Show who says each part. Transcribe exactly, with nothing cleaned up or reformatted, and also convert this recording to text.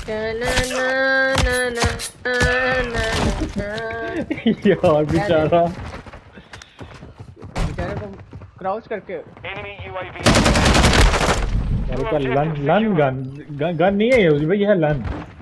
Speaker 1: यार बेचारा
Speaker 2: बेचारे को क्राउच करके
Speaker 1: यार का लन लन गन गन नहीं है ये भाई, ये है लन।